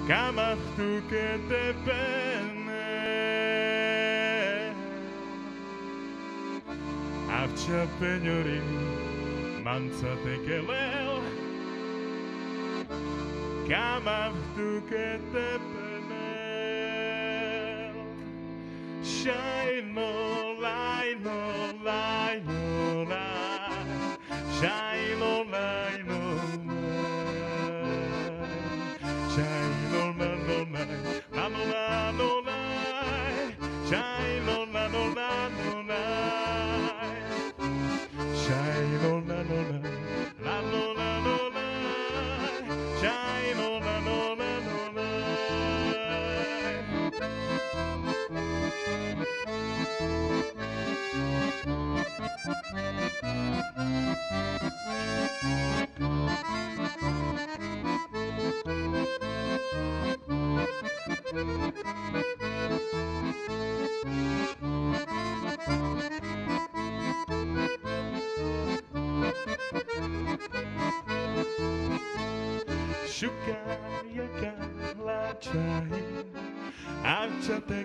Kamaftu que te pene Avcha peñori Mansa te kelel Kamaftu que te pene Shine no light no light no light Shine no light no Shine on no night, no night, no night. Shine on no night, no night. Shine on no night, no night, no night. Shine on no night, no Shukaya la chain, Avcha te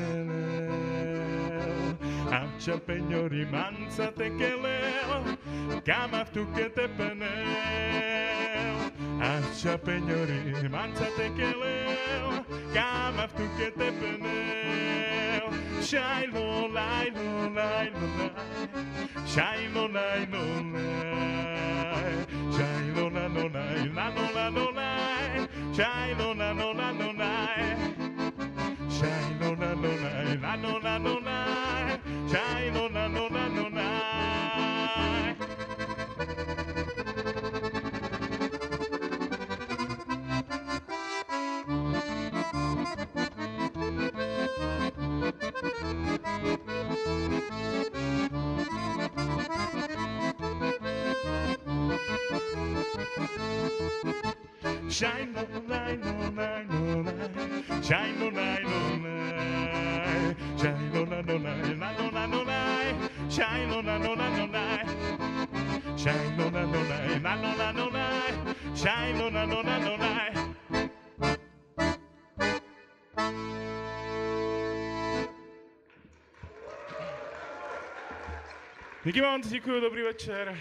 kelel, Avcha peñori mansa te kelel, Kamaftu que te penel, Avcha peñori mansa te kelel, Kamaftu que te penel, Shine no light no light no light, Shine no light no light, Shine no light no light, no light no light, Shine no light no light no light, Shine no light no light, no light no light, Shine no light no light no light. Shine no light, no light, no light. Shine no light, no light. Shine no light, no light, no light, no light. Shine no light, no light, no light. Shine no light, no light, no light, no light. Shine no light, no light, no light. Díky vám, děkuji, dobrý večer.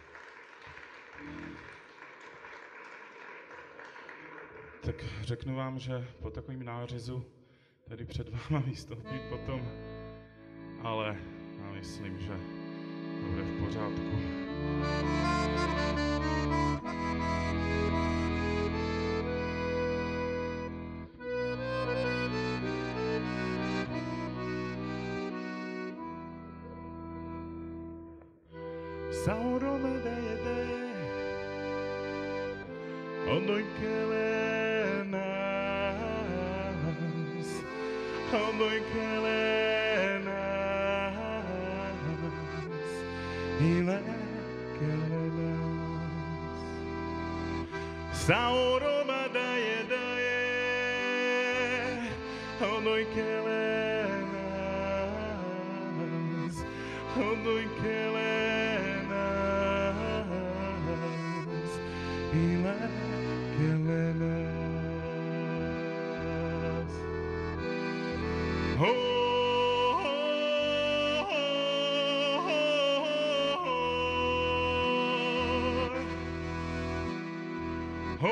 Tak řeknu vám, že po takovém nářezu tady před váma vystoupím potom, ale já myslím, že to bude v pořádku. Saurome de Ondoi kelenas Ondoi kelenas Ile kelenas Saurome de Ondoi kelenas Ondoi kelenas Ile kelenas Oh, oh, oh,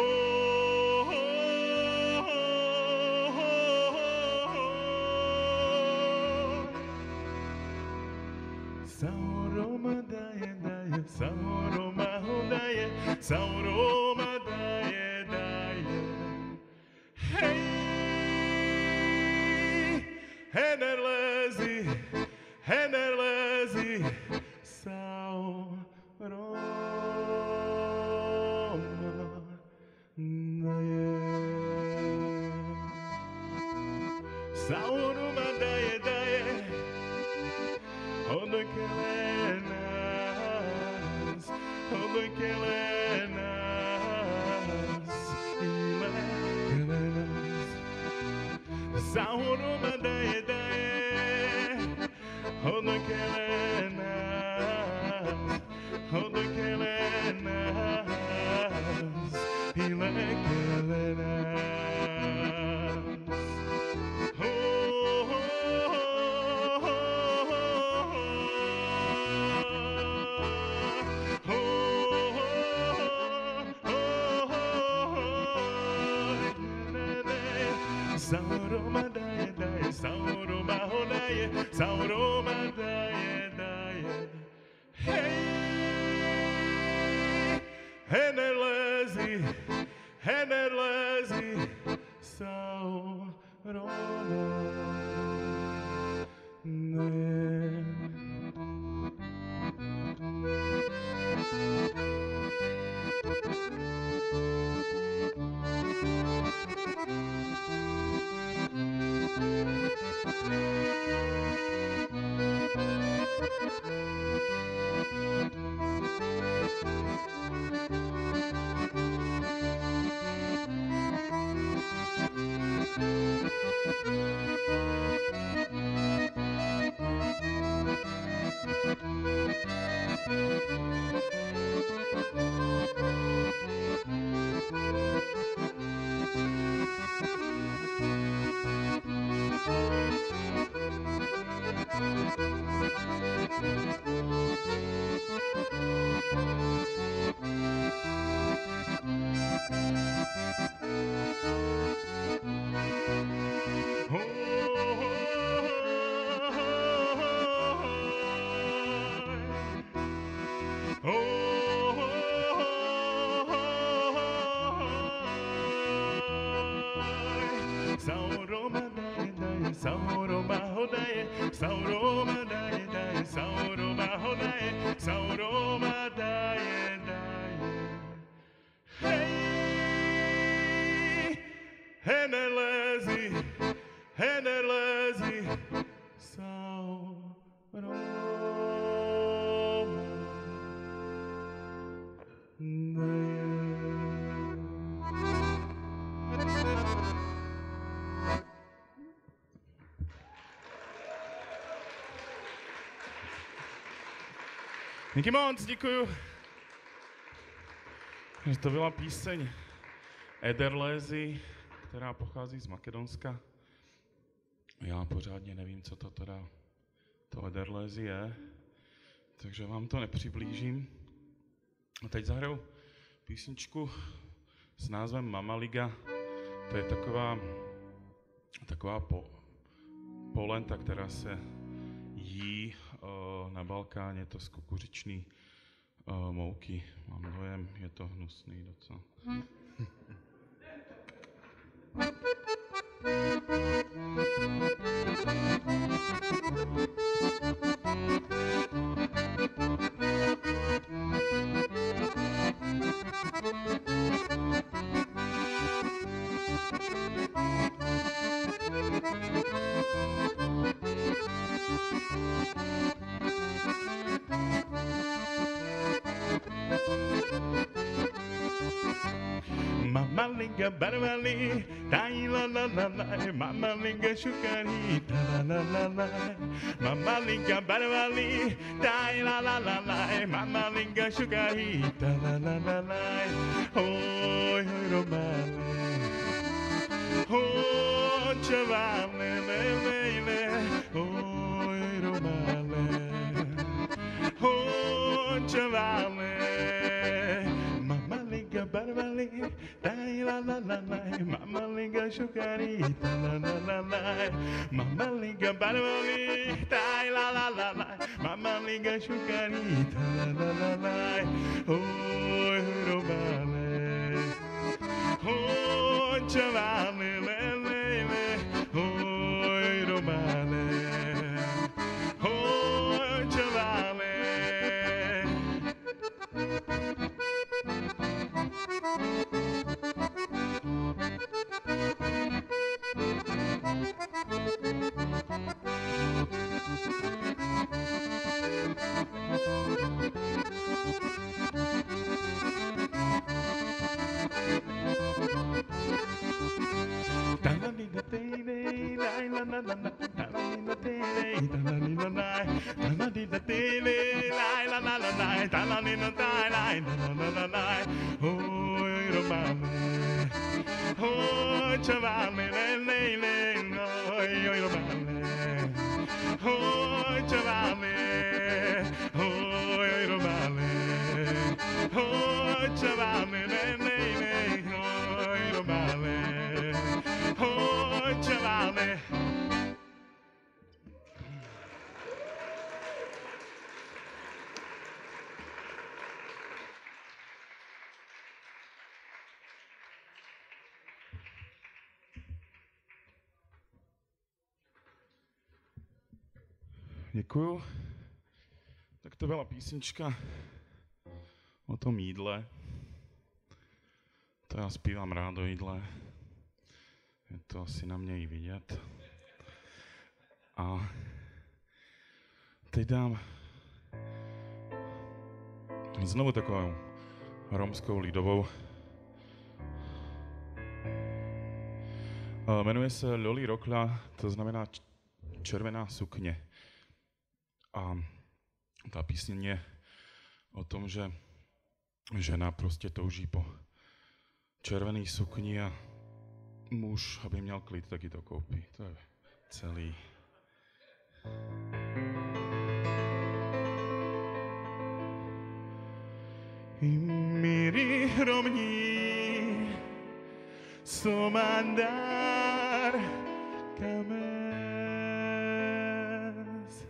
Sauroma daye daye, Sauroma daye, Sauroma daye daye. Hey, Henerlezi, Henerlezi, Sauroma daye. Sauroma daye daye, Ondoi kelenas, Ondoi kelenas, Ile kelenas. Sauroma daye daye, Ondoi kelenas, Ondoi kelenas, Ile kelenas. Sauroma daye daye, sauroma hodaye, sauroma daye daye. Hey, Henerlezi, Henerlezi, sauroma daye. Sauroma daye daye, sauroma hodaye, sauroma daye daye, sauroma hodaye, sauroma daye daye. Hey, Henerlezi, Henerlezi, sauroma daye. Díky moc, děkuju. To byla píseň Ederlézy, která pochází z Makedonska. Já pořádně nevím, co to teda to Ederlézy je, takže vám to nepřiblížím. A teď zahraju písničku s názvem Mama Liga. To je taková polenta, která se jí na Balkáně, to z kukuřičný mouky. Mám dojem, je to hnusný docela. Mama Liga barvali, dai la la la la, Mama Liga shukari, la la la la. Mama Liga barvali, dai la la la la, Mama Liga shukari, la la la la. Oi romale, oh chavale, le le le, oi romale, oh chavale. Barvali, dai la la la la, Mama Liga shukarita la la la la, Mama Liga barvali, dai la la la la, Mama Liga shukarita la la la la, oh romale, oh chavale le le le, oh romale, oh chavale. Oh, Děkuju. Tak to byla písnička o tom jídle. To já zpívám rád o jídle. Je to asi na mě i vidět. A teď dám znovu takovou romskou lidovou. Jmenuje se Loli Rokla, to znamená červená sukně. A ta písně je o tom, že žena prostě touží po červený sukni a muž, aby měl klid, taky to koupí. To je celý. I miri romní somandar kames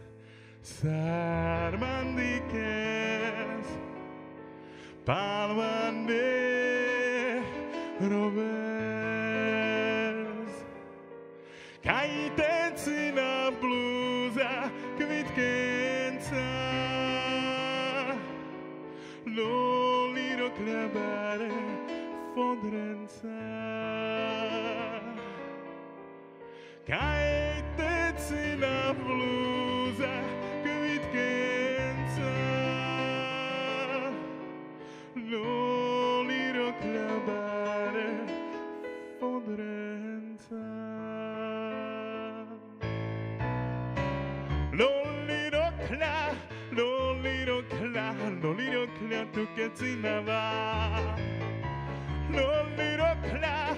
sarmandikes palmande robes kajteci na bluza kvitkenca Loli Rokla fodrenca kajteci na bluza kvitkenca Loli Rokla fodrenca Loli Rokla Loli Rokla tu kecinava Loli Rokla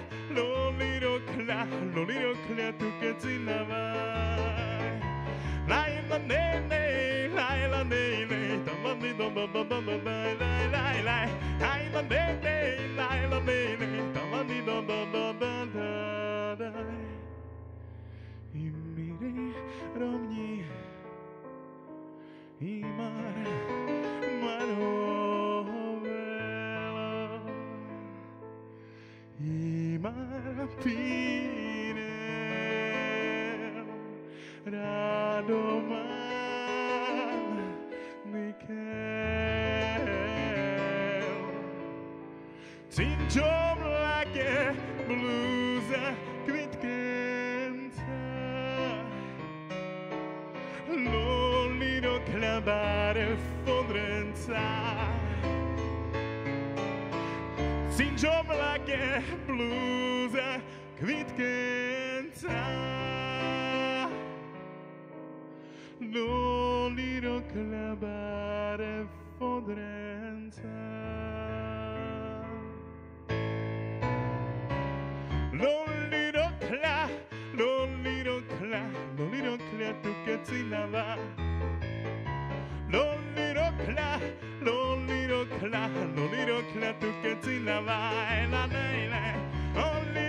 tu kecinava Laila nene tamani dom lai Laila nene tamani dom I miri romní I marovela I marpinel radoman nikel Cinčom lake bluza kvitkenca Loli Rokla fodrenca Cinčom lake bluza kvitkenca Loli Rokla fodrenca Loli Rokla tu kecinava Loli Rokla tu kecinava la nene Loli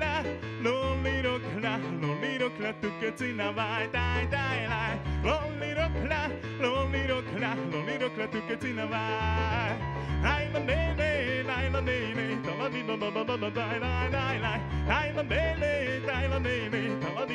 Rokla tu kecinava dai la Loli Rokla tu kecinava ai la nene taladi la ai la nene taladi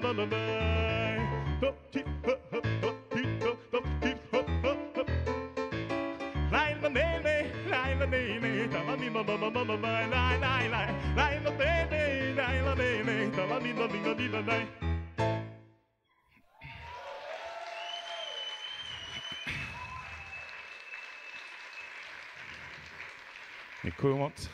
Děkuju moc.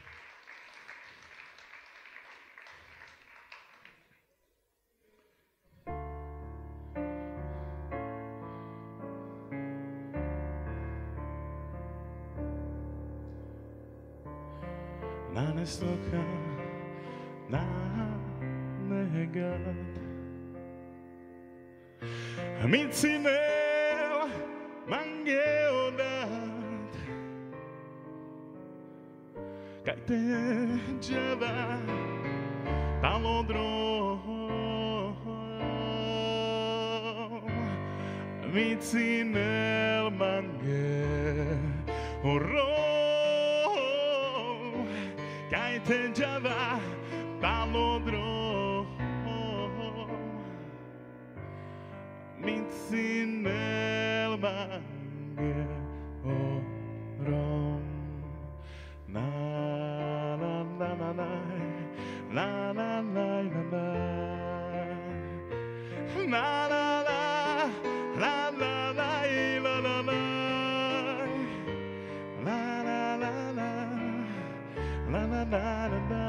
Nanesloka na negat Mitzinel mangeodat Kaite java talodro Mitzinel mangeodat Kaite java palodro La la la la la. La la la la la la la la la. La la la la la la la la.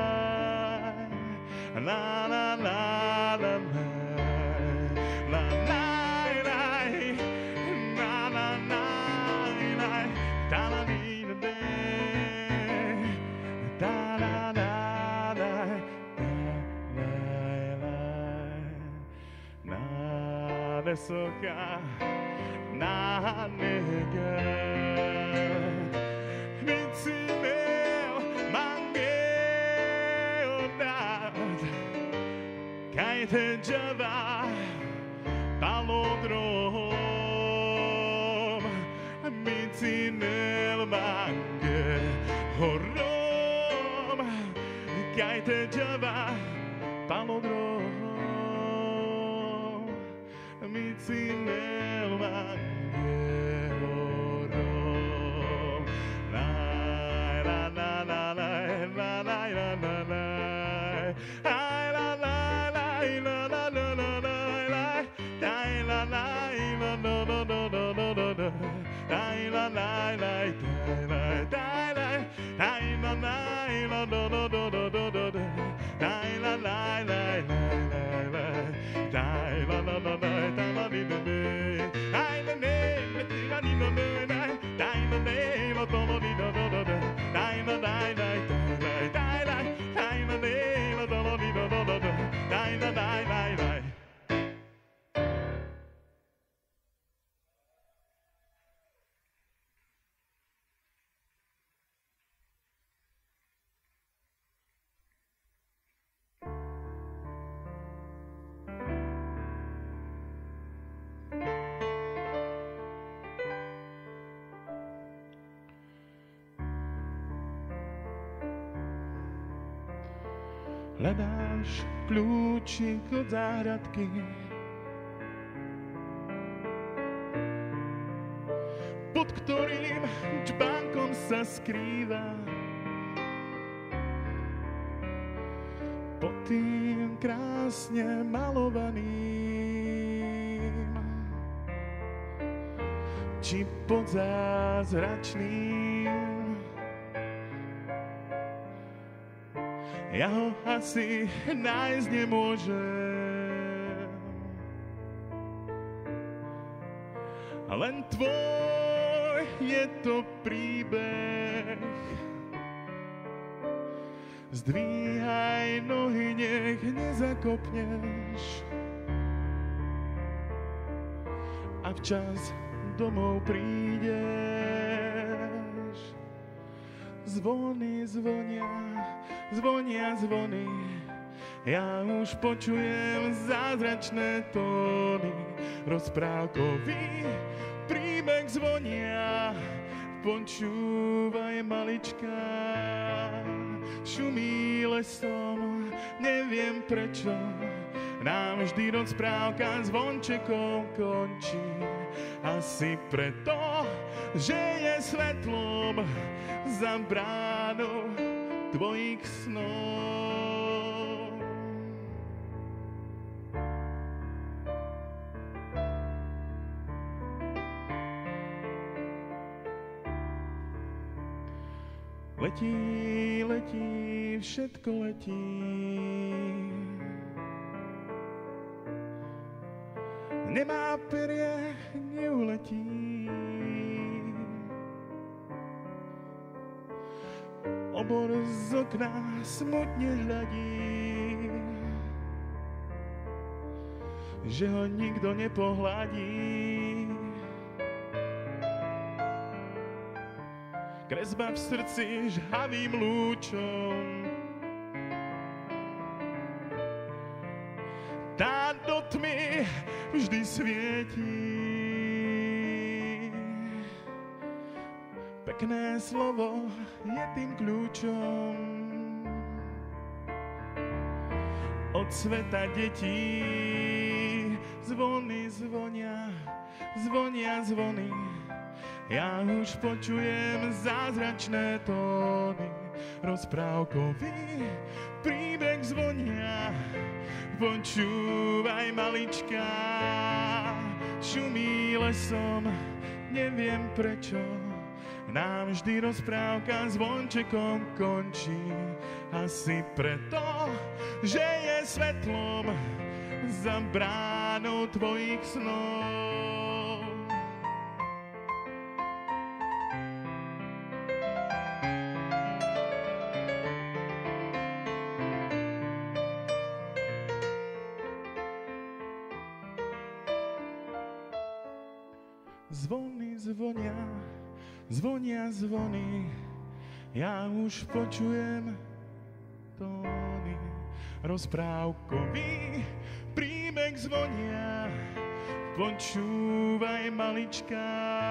La la la la la. La la la la la la. Da la dee da day. Da la la la. Da la la. Na vysoká na nega. Vycínil mangeo dát. Kaj te džava palodrom. Vycínil mangeo rom. Kaj te džava palodrom. Vycínil mangeo rom. La la la la la la la la la la. Ay la la la la la la la la la. Ay la la la no no no no no no no. Ay la la la la la la. Ay la la la no no no no no no. Ay la la la la la la. Ay la la la la la di di di. Ay la la la la di di di. Ay la la la la di di di. Ay la la la la la. Ay la la la la di di di. Ay la la la la. Hľadáš kľúčik od záhradky, pod ktorým čbánkom sa skrýva. Pod tým krásne malovaným, či pod zázračným. Ja ho asi nájsť nemôžem, len tvoj je to príbeh. Zdvíhaj nohy, nech nezakopneš a včas domov prídeš. Zvony zvonia, zvonia zvony, ja už počujem zázračné tóny. Rozprávkový príbeh zvonia, počúvaj malička. Šumí lesom, neviem prečo, nám vždy rozprávka zvončekom končí. Asi preto, že je svetlom za bránou tvojich snov. Letí, letí, všetko letí. Nemá perie, neuletí. Obor z okna smutne hľadí, že ho nikto nepohľadí. Kresba v srdci žhavým lúčom, tá do tmy vždy svietí. Pekné slovo je tým kľúčom od sveta detí. Zvony zvonia, zvonia zvony, ja už počujem zázračné tóny. rozprávkový príbeh zvonia. Počúvaj, malička, šumí lesom, neviem prečo. Nám vždy rozprávka zvončekom končí. Asi preto, že je svetlom za bránou tvojich snov. Zvony zvonia, zvonia zvony, ja už počujem tóny. Rozprávkový príbeh zvonia, počúvaj, malička,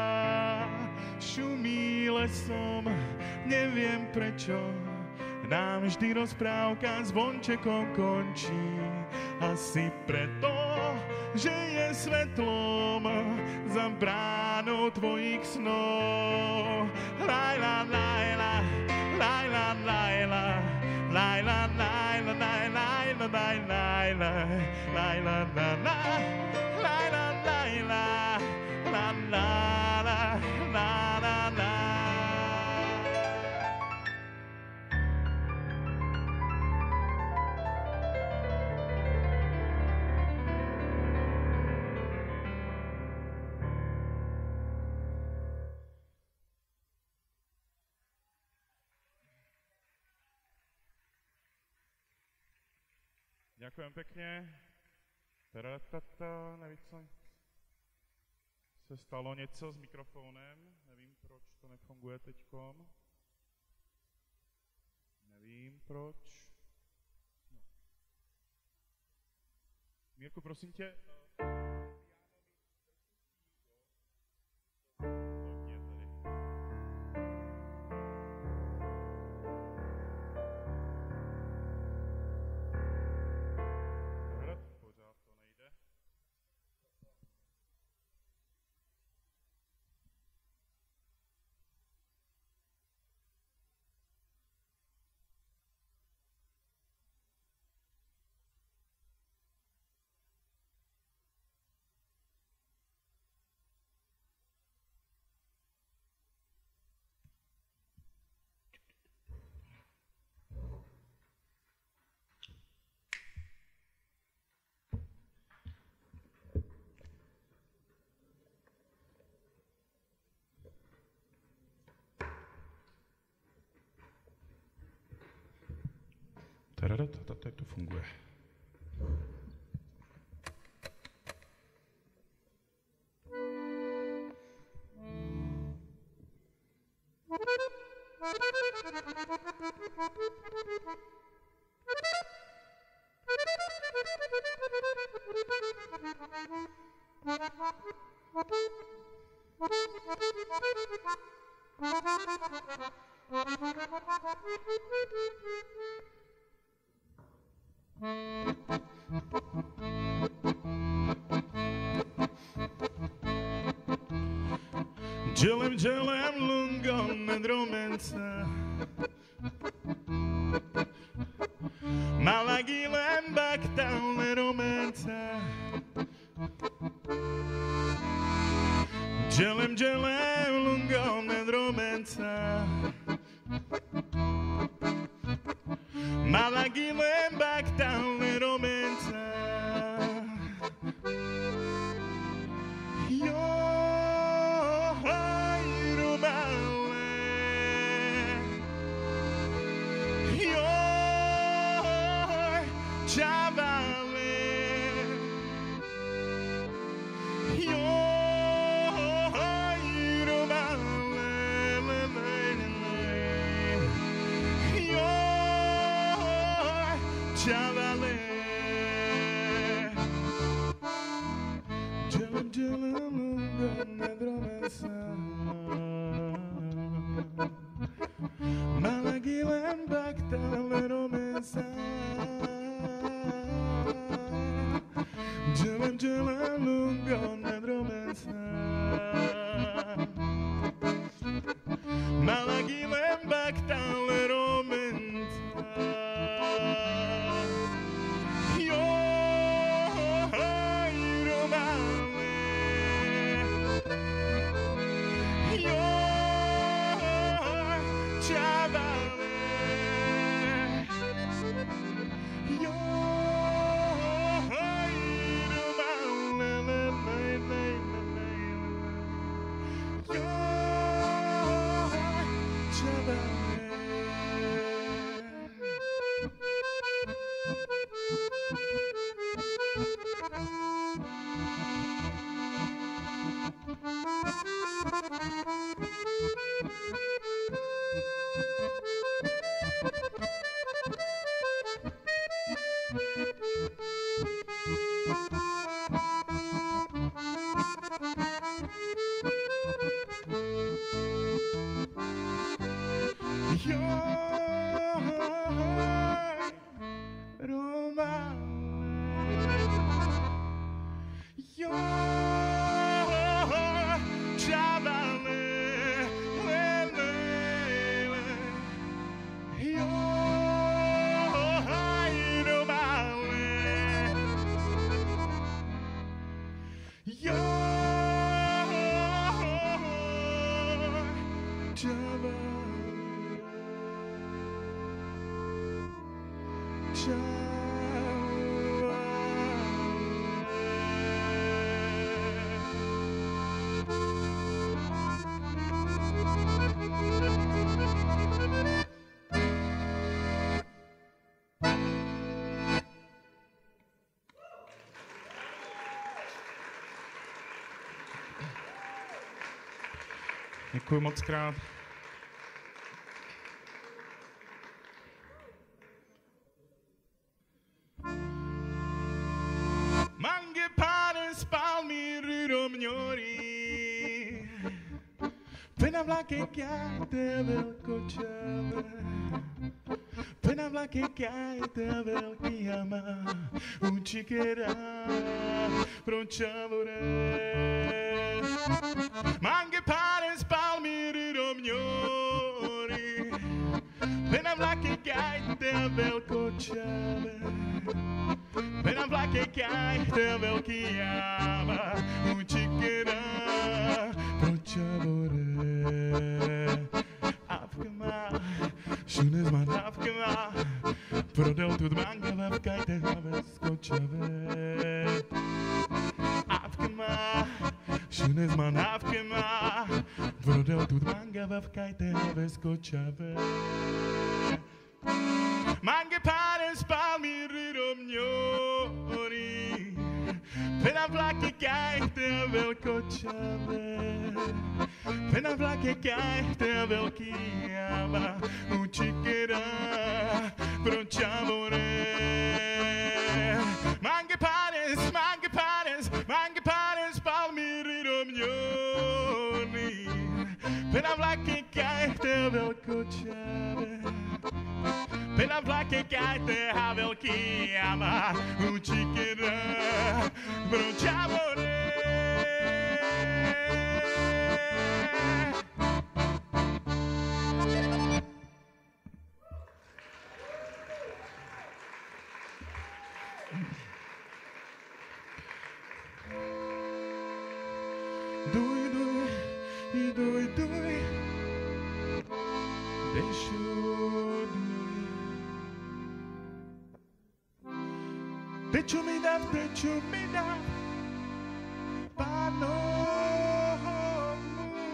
šumí lesom, neviem prečo. Nám vždy rozprávka zvončekom končí. Asi preto, že je svetlom za bránou tvojich snov. Lajla, lajla, lajla, lajla, lajla, lajla, lajla, lajla, lajla, lajla, lajla, lajla, lajla, la, la, la, la, la, la. Ďakujem pekne. Nevíc, se stalo něco s mikrofónem. Nevím, proč to nefunguje teďkom. Nevím, proč. No. Mírku, prosím tě. Teď to funguje. Dželem lungom med romenca, malagilem baktaule romenca. Dželem lungom med romenca, malagilem baktaule romenca. Malagilem back down little men. Děkuji moc krát. Mange pares palmiri romňori, pena vlake kajte velkočave, pena vlake kajte velký jama, učikera pročavore. Mange pares palmiri romňori, pena vlake kajte velkočave, pena vlake kajte velký jama, učikera pročavore. Avkama, šunes man avkama, prodel tu dmanga vavkajte velkočave. Avkama, šunes man avkama, prodel tu dmanga vavkajte velkočave. Mange pares palmiri romňori, pena vlake kajte velkočave, pena vlake kajte velký jama, učikera pročavore. Mange pares palmiri romňori, pena vlake kajte velkočave, pena vlake kajte a velký jama, učikera pročavore. Duj, deixu duj. Deixu mi dá, pano muy,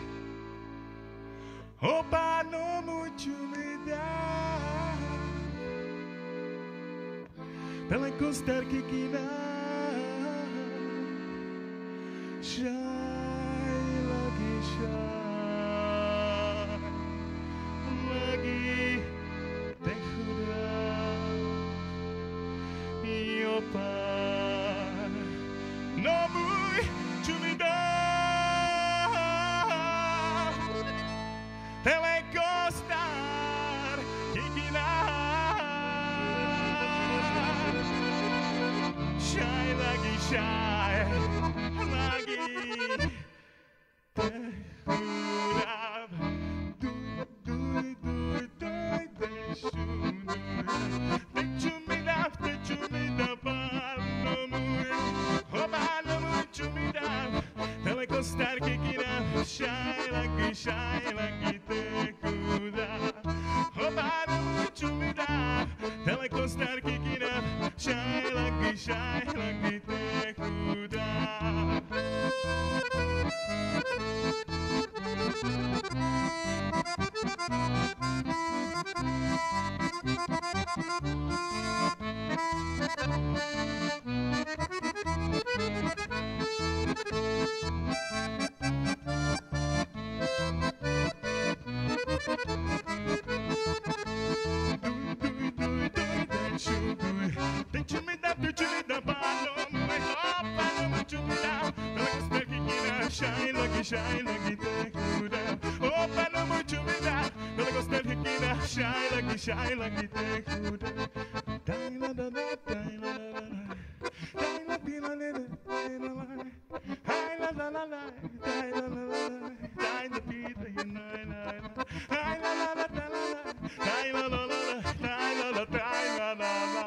oh pano mucho me dá, pela costar que quina. Shine lagi shine, lagi tekhuda, iopan, no muy chumida, telecostar kikina, shine lagi shine. Shine lagi tekhuda, oh pano mucho me da, no le gusta el hikina. Shine lagi tekhuda, dai la da da, dai la la la, dai la di la la, dai la la, dai la la la, dai la la la, dai la di la la, dai la la la, dai la la la, dai la la la, dai la la la.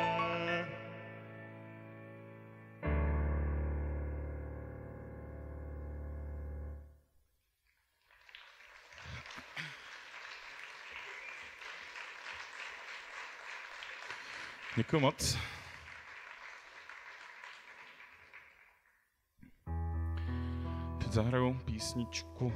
Děkuji moc. Teď zahraju písničku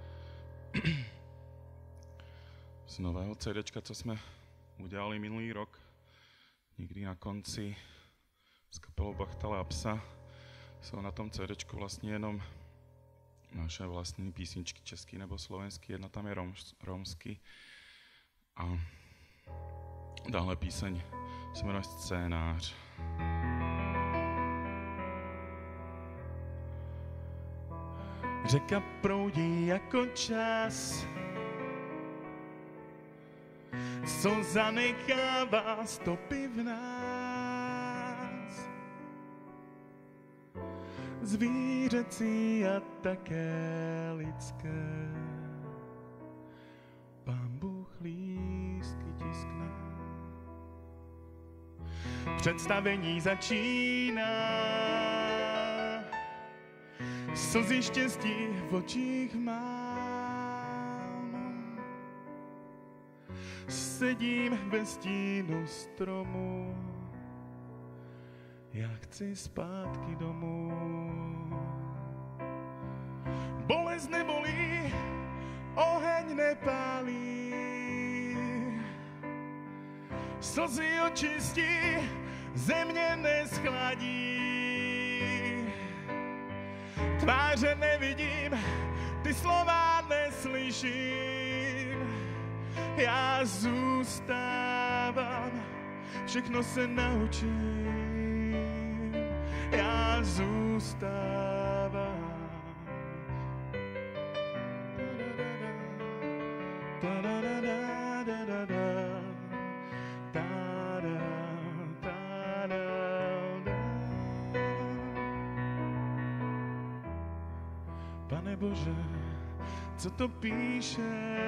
z nového CDčka, co jsme udělali minulý rok. Někdy na konci s kapelou Bachtale a Psa. Jsou na tom CDčku vlastně jenom naše vlastní písničky, český nebo slovenský, jedna tam je romský. A dále píseň se jmenuje Scénář. Řeka proudí jako čas, co zanechává stopy v nás. Zvířecí a také lidské. Pán Bůh lístky tiskne. Představení začíná. Slzy štěstí v očích mám. Sedím ve stínu stromu. Já chci zpátky domů. Bolest nebolí, oheň nepálí. Slzy očistí, země neschladí. Tváře nevidím, ty slova neslyším. Já zůstávám, všechno se naučím. Já zůstávám. Pane Bože, co to píšeš?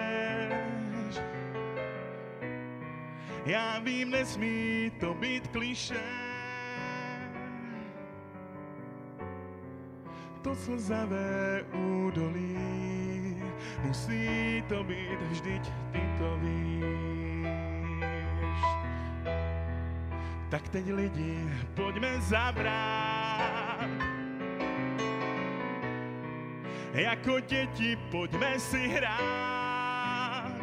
Já vím, nesmí to být klišé. To slzavé údolí, musí to být, vždyť ty to víš. Tak teď lidi, pojďme zabrát. Jako děti pojďme si hrát.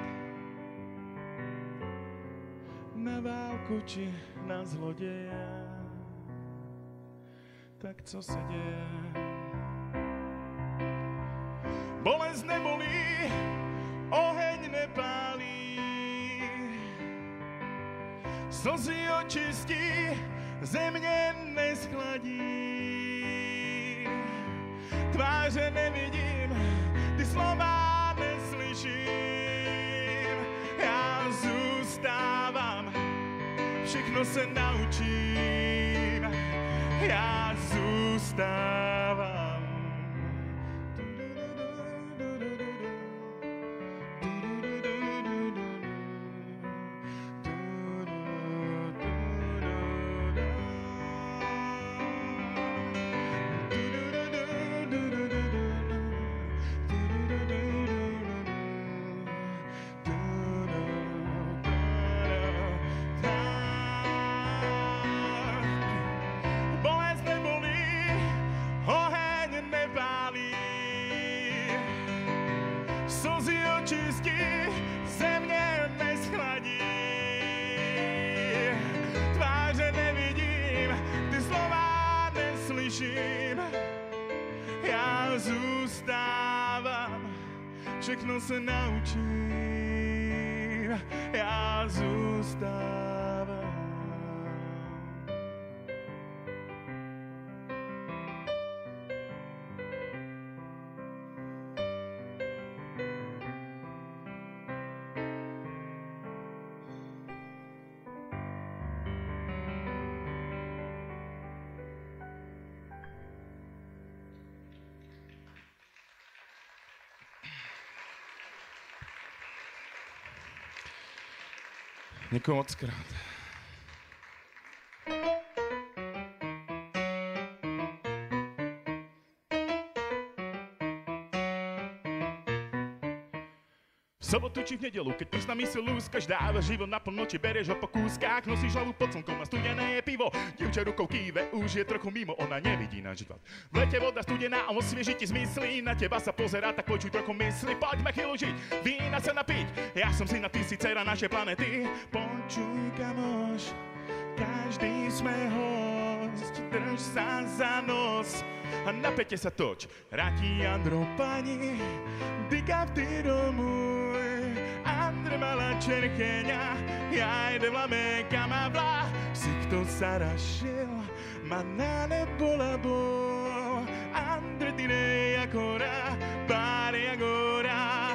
Na válku či na zloděje. Tak co se děje? Bolest nebolí, oheň nepálí. Slzy očistí, země neschladí. Tváře nevidím, ty slova neslyším. Já zůstávám, všechno se naučím. Já zůstávám. Já zůstávám, všechno se naučím. Já zůstávám. Děkuji moc krát. V sobotu či v nedelu, keď písna mysl lúskaš, dáva život naplno, či bereš ho po kúskách, nosíš hlavu pod slnkom a studené je pivo. Dievča rukou kýve, už je trochu mimo, ona nevidí na život. V lete voda studená, osvieži ti zmysly, na teba sa pozerá, tak počuj trochu mysli. Poďme chvíľu žiť, vína sa napiť, ja som syna, ty si dcera našej planety. Počuj, kamoš, každý sme host, drž sa za nos a na pete sa toč. Ratí Andro pani, dyka v tyro môj, Andre mala čerkeňa, ja idem lame kamavla, si kto sa rašil, ma na nebo labo, Andre dire agora, pare agora.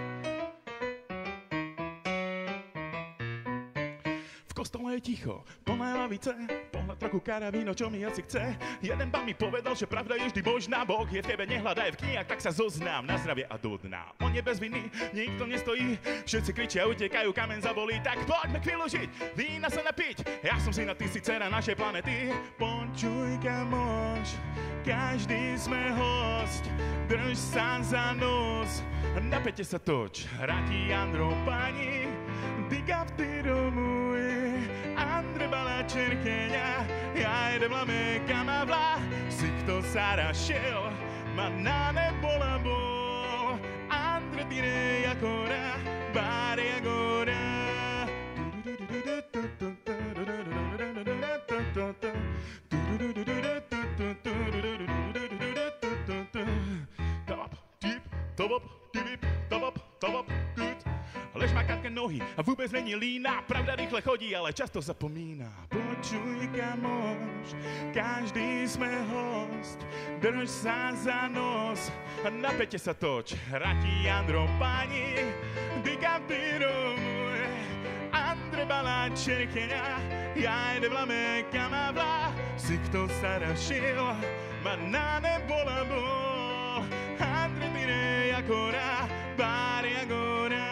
V kostole je ticho, plné lavice, pohľad trochu karavíno, čo mi asi chce. Jeden pán mi povedal, že pravda je vždy božná, Boh je v tebe, nehľadaj v knihách, tak sa zoznám, na zdravie a do dna. On je bez viny, nikto nestojí, všetci kričia, utekajú, kamen zabolí, tak poďme chvíľu žiť, vína sa napiť, ja som syna, ty si dcera našej planety. Počuj, kamoš, každý sme host, drž sa za nos, na pete sa toč, ratí Andro pani, dyka v tyro môj, Andre mala čerkeňa, ja idem lame kamavla, si kto sa rašil, ma na nebo labo, Andre dire agora, pare agora. Lež má krátke nohy a vôbec není lína, pravda rýchle chodí, ale často zapomína. Počuj, kamoš, každý sme host, drž sa za nos a na pete sa toč. Ratí Andro pani, dyka v tyro môj, Andre mala čerkeňa, ja idem lame kamavla, si kto sa rašil, ma na nebo labo, Andre dire agora, pare agora.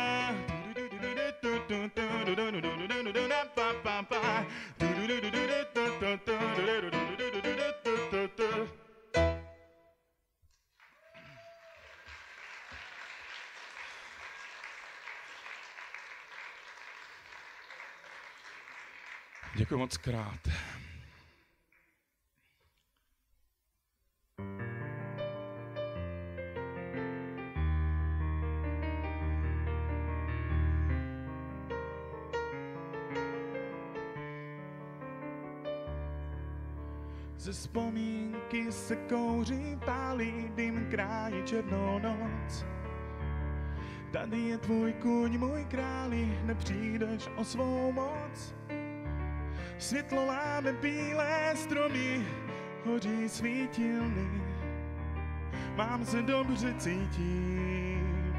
Děkuji moc krát. Ze vzpomínky se kouří, pálí dým, krájí černou noc. Tady je tvůj kůň, můj králi, nepřijdeš o svou moc. Světlo láme bílé stromy, hoří svítilny, mám se dobře cítit.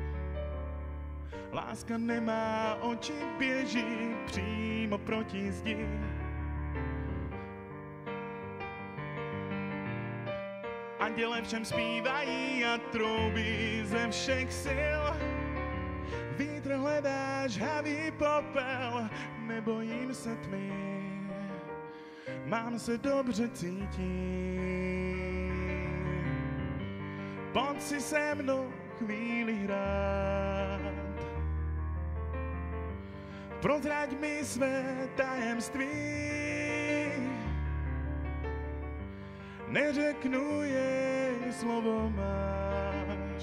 Láska nemá oči, běží přímo proti zdi. Anděle všem zpívají a troubí ze všech sil. Vítr hledá žhavý popel, nebojím se tmy, mám se dobře cítit. Pojď si se mnou chvíli hrát, prozrať mi své tajemství. Neřeknu je, slovo máš,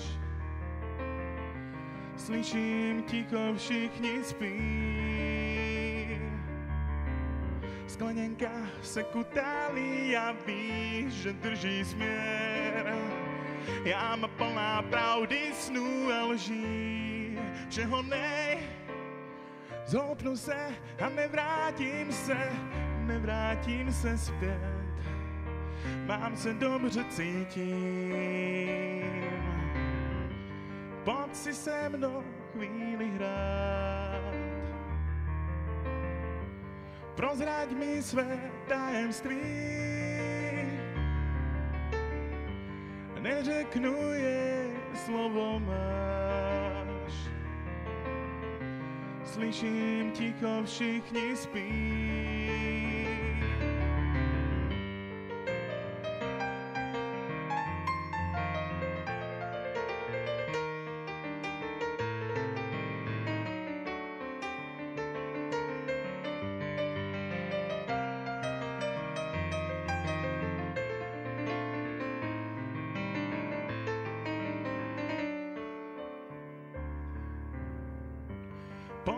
slyším ticho, všichni spí. Skleněnka se kutálí a víš, že drží směr. Já mám plná pravdy, snů a lží, všeho nej. Zhoupnu se a nevrátím se zpět. Mám se dobře cítím, pojď si se mnou chvíli hrát. Prozrať mi své tajemství, neřeknu je, slovo máš. Slyším ticho, všichni spí.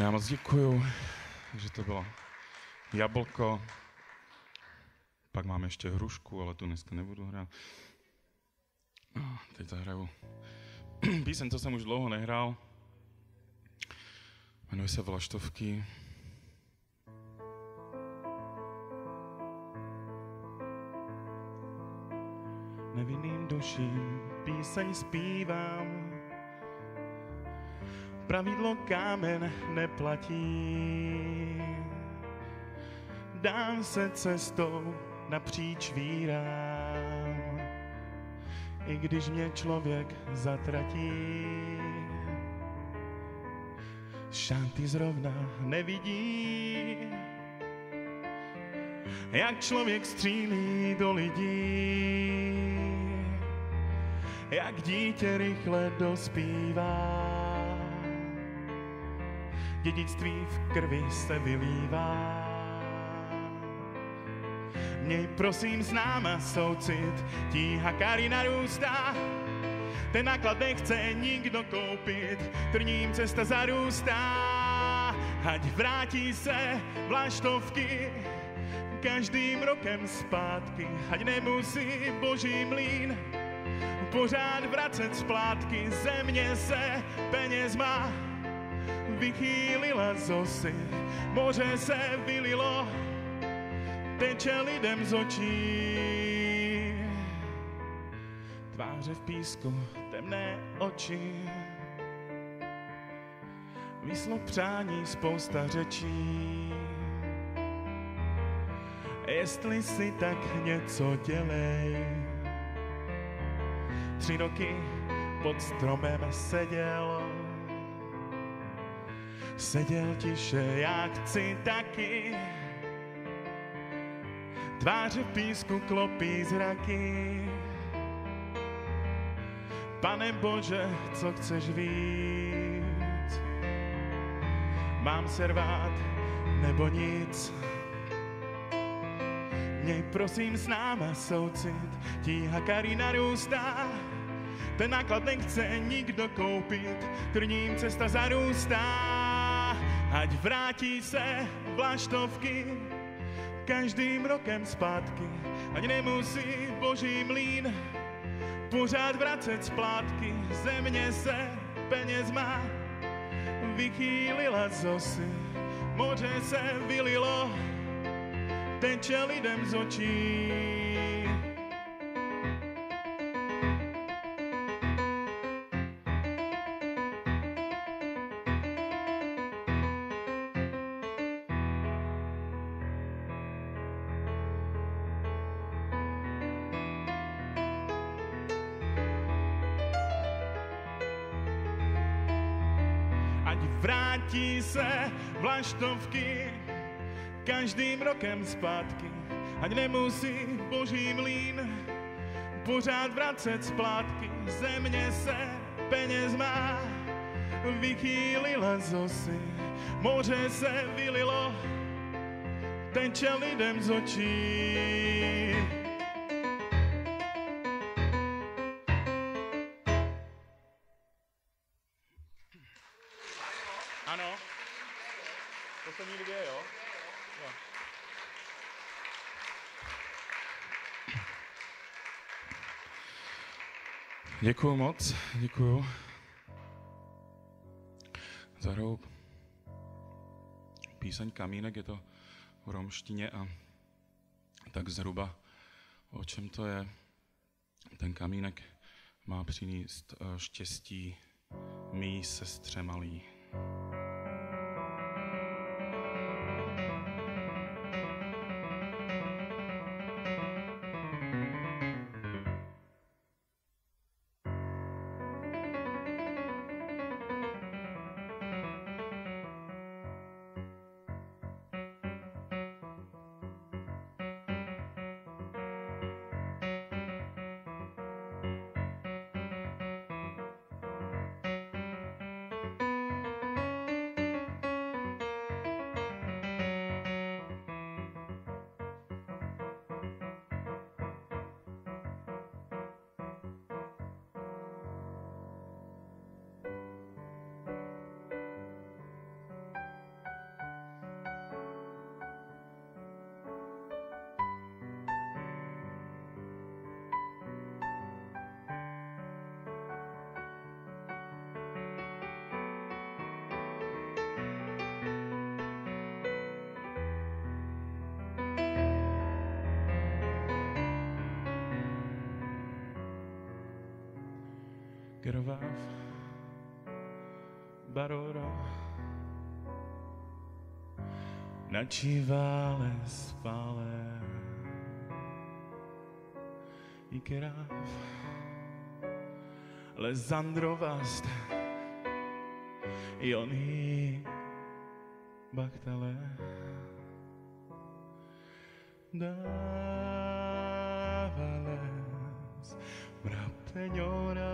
Já moc děkuju, že to bylo jablko. Pak mám ještě hrušku, ale tu dneska nebudu hrát. Teď zahraju píseň, co jsem už dlouho nehrál. Jmenuje se Vlaštovky. Nevinným duším píseň zpívám, pravidlo kámen neplatí. Dám se cestou napříč vírám, i když mě člověk zatratí. Šanty zrovna nevidí, jak člověk střílí do lidí, jak dítě rychle dospívá, dědictví v krvi se vylívá. Měj prosím s náma soucit, tíha kary narůstá, ten náklad nechce nikdo koupit, trním cesta zarůstá. Ať vrátí se Vlaštovky každým rokem zpátky, ať nemusí boží mlýn pořád vracet splátky. Země se penězma vychýlila z osy, moře se vylilo, teče lidem z očí. Tváře v písku, temné oči, vyslo přání spousta řečí. Jestli si tak něco dělej. 3 roky pod stromem seděl tiše, já chci taky. Tváře v písku klopí zraky. Pane Bože, co chceš víc? Mám se rvát nebo nic? Měj prosím s náma soucit, tíha kary narůstá, ten náklad nechce nikdo koupit, trním cesta zarůstá. Ať vrátí se Vlaštovky každým rokem zpátky, ať nemusí boží mlýn pořád vracet splátky. Země se penězma vychýlila z osy, moře se vylilo, teče lidem z očí. Ať vrátí se Vlaštovky každým rokem zpátky, ať nemusí boží mlýn pořád vracet splátky. Země se penězma vychýlila z osy, moře se vylilo, teče lidem z očí. Ano, poslední dvě, jo? Děkuju moc, děkuju. Zahraju píseň Kamínek, je to v romštině a tak zhruba o čem to je. Ten kamínek má přinést štěstí mý sestře malý. Gervav, Barora, Nachivale spale, Ikerav, Alessandrovast, Ioni, Bachtale, Davales, Mrapeñora,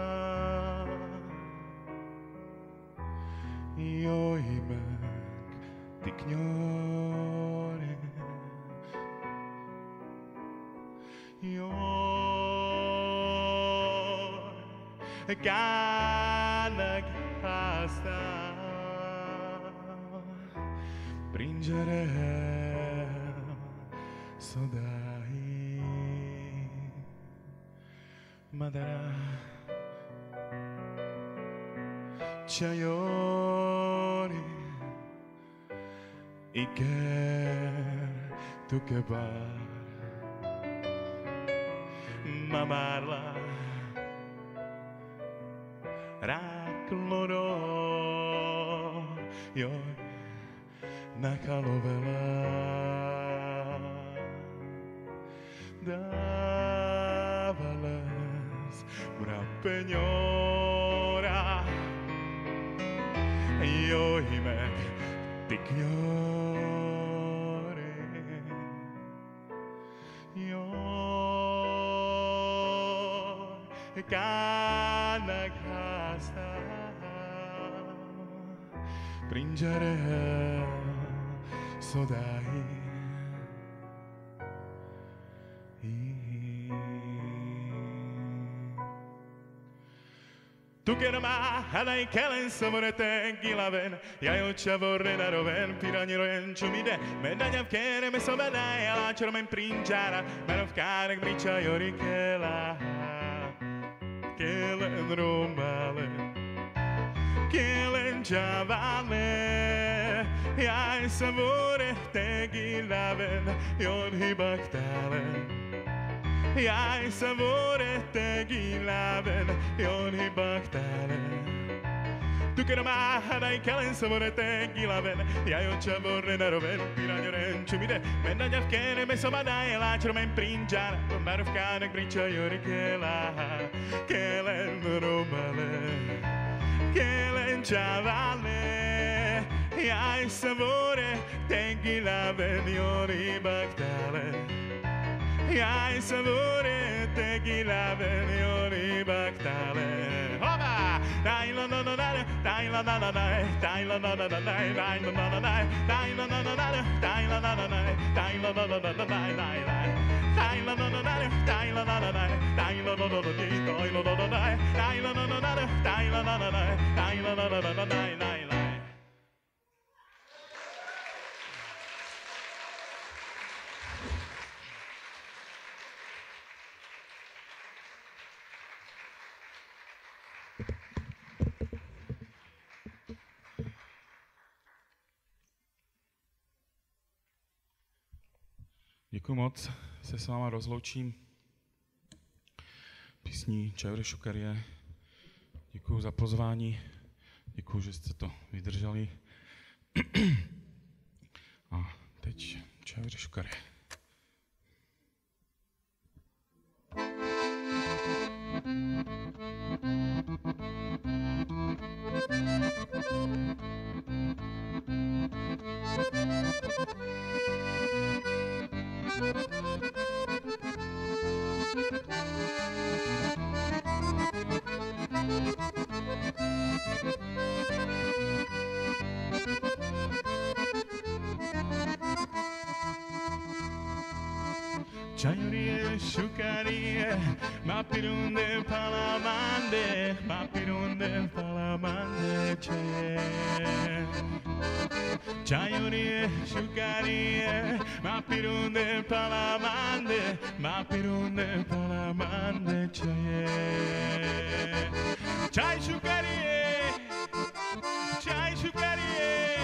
Ioimek, Tikňore, Ioi, Ganak Hasta, Pringere, Sodai, Madara, Chayori, Iker, Tukebar, Mamarla, Rakloro, Joj, Nakalovela, Davales, Mrapeñora, Johimek, Tikňore, Joj, Kanak Hasta, Pringere, Sodai, Tu che ma hadai kelen samorete gilaven, ja oča vorrena roven, piraniro enčumide, medaglia vkere me sobedai, ala čermen prinčara, merov kárek briča jorikela, kelen romale, kelen čavale, ja samorete gilaven, jorhi baktale. Jaj samorete gilaven, joni baktale. Tu che non hai kelen samorete gilaven, jaj oča vorrena roven, piranjoren čumide, medaglia vkere me sobadaj, láčromen prinčar, marov kánek briča jorikela, kelen romale, kelen čavale, jaj samorete gilaven, joni baktale. Jaj samorete gilaven, joni baktale. Hoba! Dai la na na na, dai la na na na, dai la na na na, dai la na na na, dai la na na na, dai la na na na, dai la na na na, dai la na na na, dai la na na na, dai la na na na, dai la na na na, dai la na na na, dai la na na na, dai la na na na, dai la na na na, dai la. Děkuji moc, se s váma rozloučím písní Čajure Šukarie. Děkuji za pozvání, děkuji, že jste to vydrželi. A teď Čajure Šukarie. Čajure Šukarie, mapirunde palamande, mapirunde palamande čaje. Čajure Šukarie, mapirunde palamande, mapirunde palamande čaje. Čaj Šukarie, čaj Šukarie.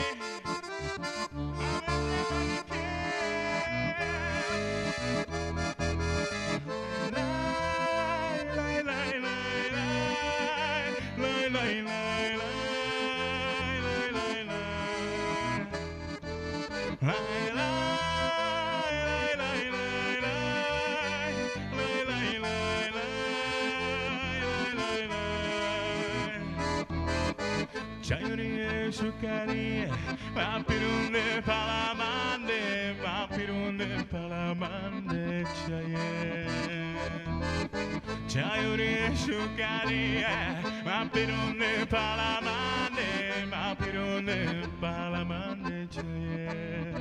Çayırıya şukariye, vampirunde palamande, vampirunde palamande çaye. Çayırıya şukariye, vampirunde palamande, vampirunde palamande çaye.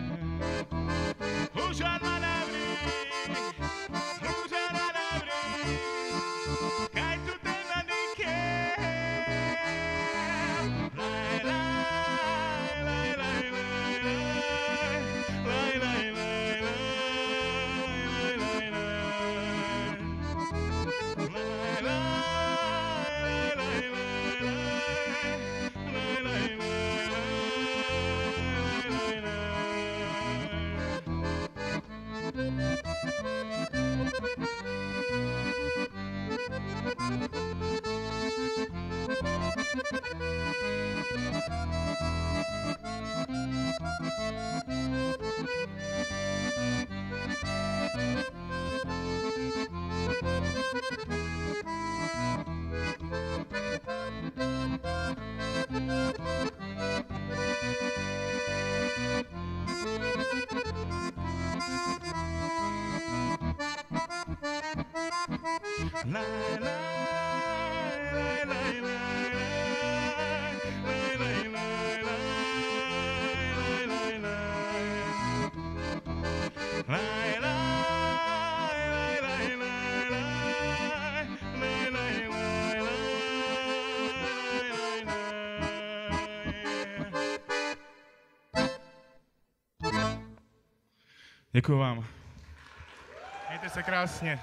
Huşan manavri, huşan manavri, kaj tu te manike. Děkuju vám. Mějte se krásně.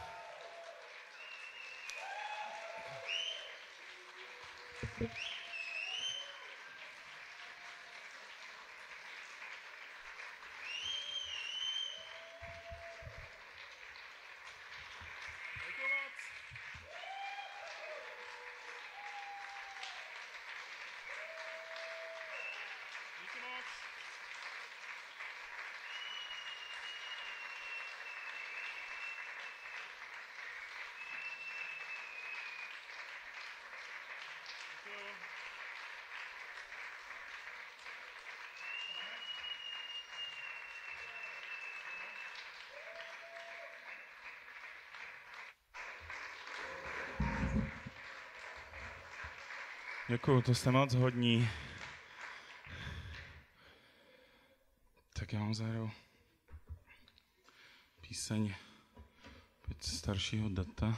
Děkuju, to jste moc hodní. Tak já vám zahraju píseň opět staršího data.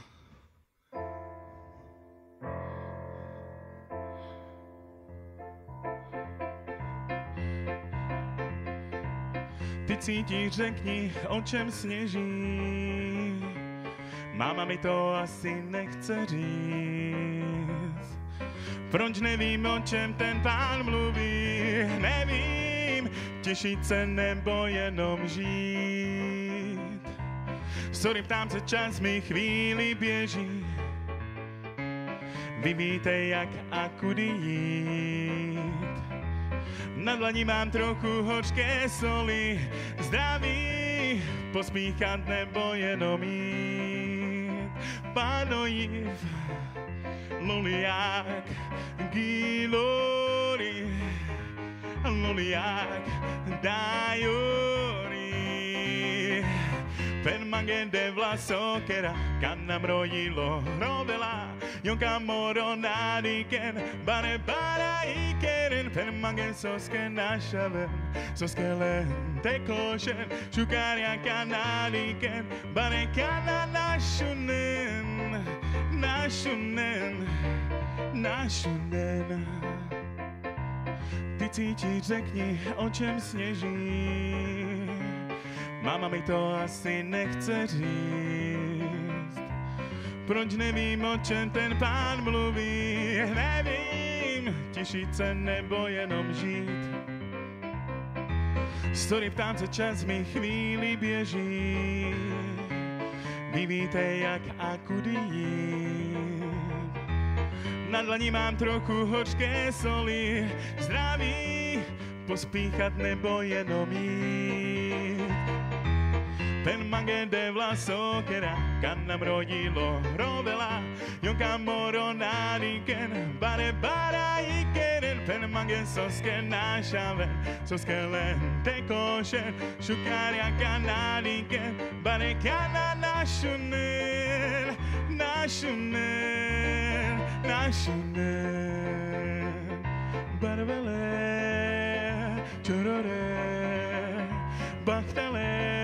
Ty cítíš, řekni, o čem sněží. Máma mi to asi nechce říct. Proč nevím, o čem ten pán mluví, nevím, těšit se nebo jenom žít. Sorry, ptám se, čas mi chvíli běží. Vy víte, jak a kudy jít. Na dlani mám trochu hořké soli, zdraví, pospíchat nebo jenom jít. Pánojiv, loliák, gilori, loliák, dajori. Permangende vlasokera, kannam rojilo, rovela, jonka moro nadiken, bare bara ikeren, permangen soske nashaven, soskelen tekoshen, shukarya kanadiken, bare kana nashunen, nashunen, nashunen. Ty cítíš, řekni, o čem sněží. Máma mi to asi nechce říct. Proč nevím, o čem ten pán mluví. Nevím, těšit se nebo jenom žít. Sorry, ptám se, čas mi chvíli běží. Vy víte, jak a kudy jít. Na dlani mám trochu hořké soli. Zdraví, pospíchat nebo jenom jít. Ten magende vlasokera, kannam rodilo rovela, jonka moro nariken, bare bara ikeren, ten magen soske nashaven, soske lente kosher, shukarya kanariken, bare kana nashunen, nashunen, nashunen, bare vele, chorore, bachtale.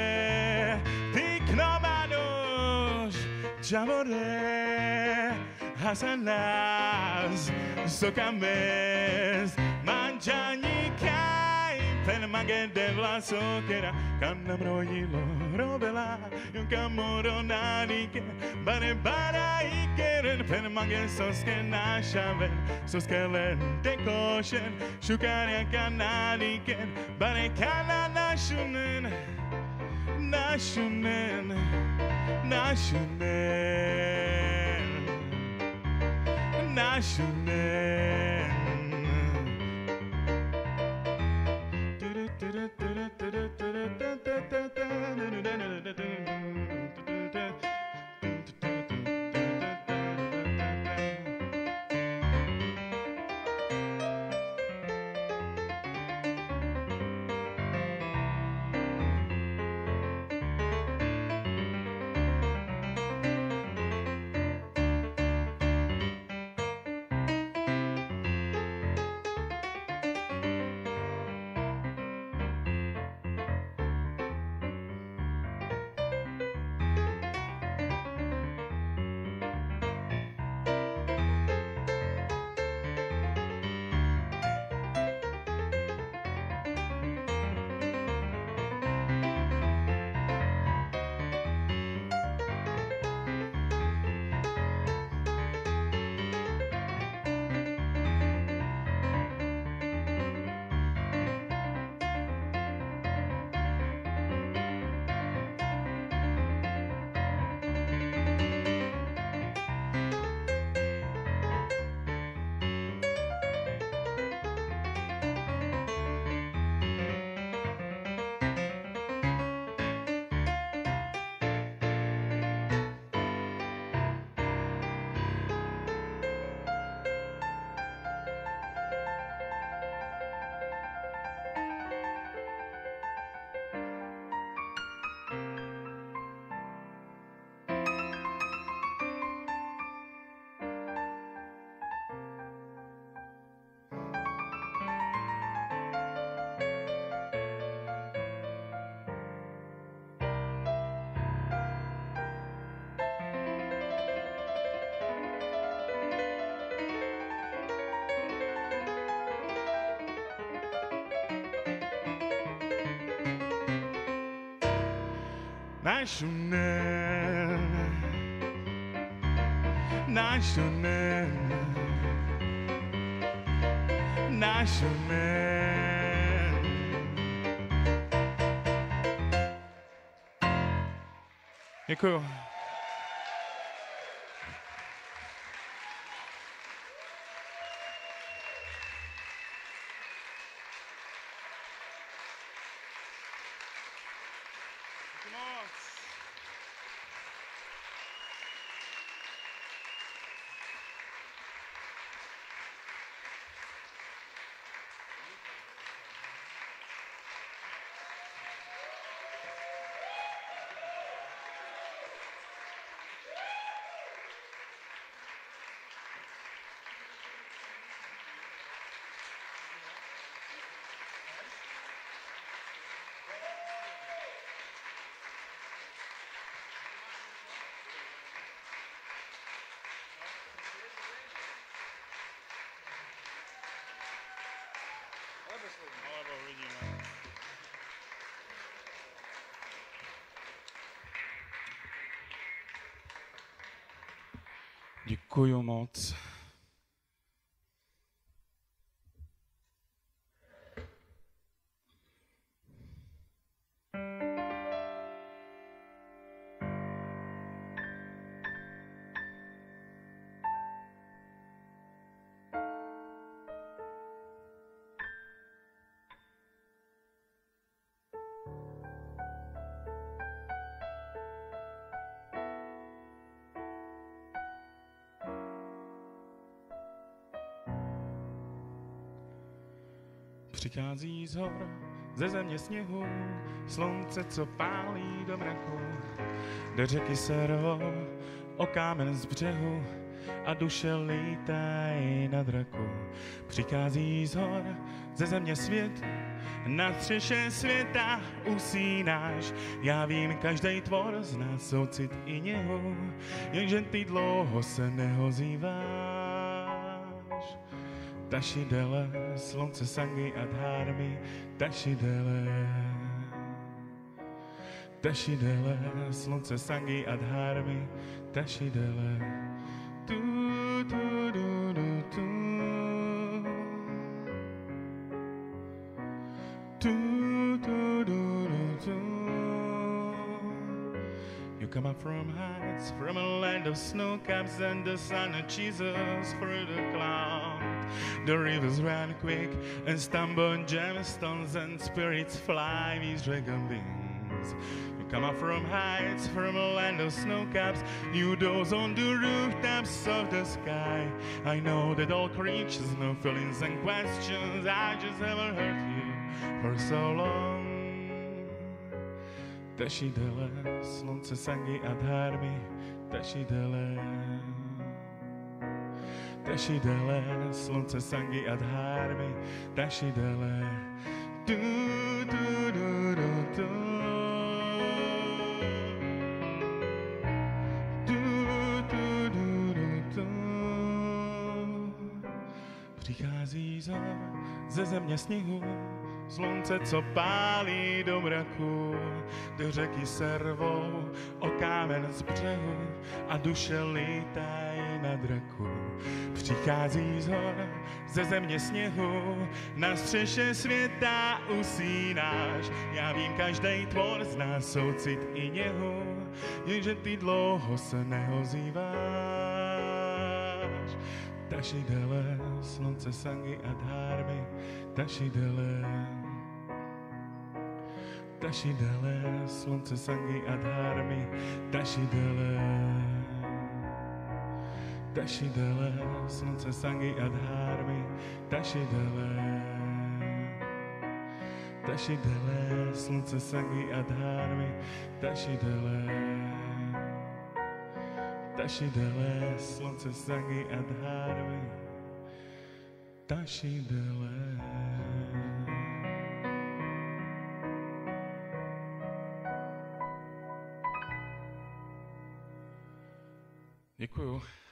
Javore, hasanaz, sokames, manjani kai, pen magende vlasokera, kannam rojilo rovela, jonka moro narike, bare bara ikeren, pen magen soske nashaven, soske lente kosher, shukarya kanariken, bare kana nashunen, nashunen. Nashunen, nashunen. Nashunen, nashunen, nashunen. Děkuju. Alebo uvidíme. Děkuju moc. Přichází z hor, ze země sněhu, slunce, co pálí do mraku. Do řeky se rvou o kámen z břehu a duše lítají na draku. Přichází z hor, ze země svět, na střeše světa usínáš. Já vím, každej tvor zná soucit i něhu, jenže ty dlouho se neozýváš. Tashidele, slunce sangi adharmi, tashidele. Tashidele, slunce sangi adharmi, tashidele. Tu, tu, du, du, tu. Tu, tu, du, du, tu. You come up from heights, from a land of snow caps and the sun of Jesus through the cloud. The rivers ran quick and stumble on gemstones and spirits fly these dragon wings. You come up from heights, from a land of snow caps, new doors on the rooftops of the sky. I know that all creatures know feelings and questions. I just haven't heard you for so long. Tashidele, slunce sangi adharmi, tashidele. Tashidele, slunce sangi adharmi, tashidele. Du, du, du, du, du. Du, du, du, du, du. Přichází zor ze země sněhu, slunce, co pálí do mraku. Do řeky se rvou o kámen z břehu a duše lítají na draku. Přichází z hor, ze země sněhu, na střeše světa usínáš. Já vím, každej tvor zná soucit i něhu, jenže ty dlouho se neozýváš. Tashidele, slunce sangi adharmi, tashidele. Tashidele, slunce sangi adharmi, tashidele. Tashidele, slunce sangi adharmi, tashidele. Tashidele, slunce sangi adharmi, tashidele. Tashidele, slunce sangi adharmi, tashidele. Děkuju.